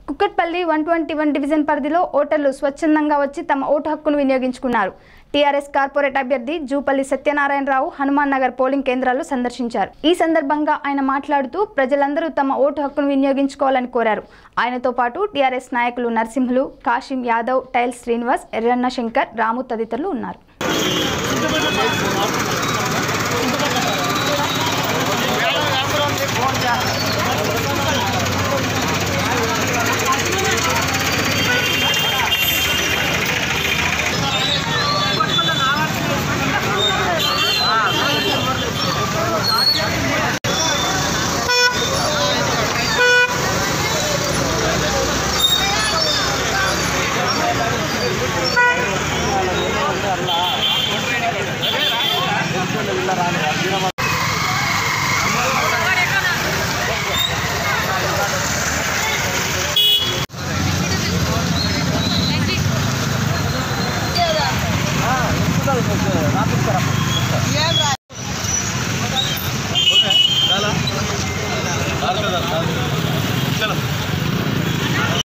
Kukatpally 121 division పరిధిలో ఓటర్లు స్వచ్ఛందంగా వచ్చి తమ ఓటు హక్కును వినియోగించుకున్నారు. టీఆర్ఎస్ కార్పొరేట్ అభ్యర్థి జూపల్లి సత్యనారాయణరావు హనుమాన్ నగర్ పోలింగ్ కేంద్రాలు సందర్శించారు. ఈ సందర్భంగా ఆయన మాట్లాడుతూ ప్రజలందరూ తమ ఓటు హక్కును వినియోగించుకోవాలని కోరారు. ఆయనతో పాటు టీఆర్ఎస్ నాయకులు నరసింహులు, కాశీం యాదవ్, టైల్ శ్రీనివాస్, ఎర్రన్న శంకర్, రాము తదితరులు ఉన్నారు. Rápido,